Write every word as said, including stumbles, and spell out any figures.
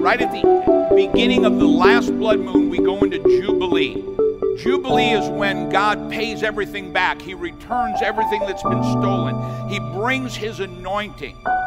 right at the beginning of the last blood moon, we go into Jubilee. Jubilee is when God pays everything back. He returns everything that's been stolen. He brings his anointing.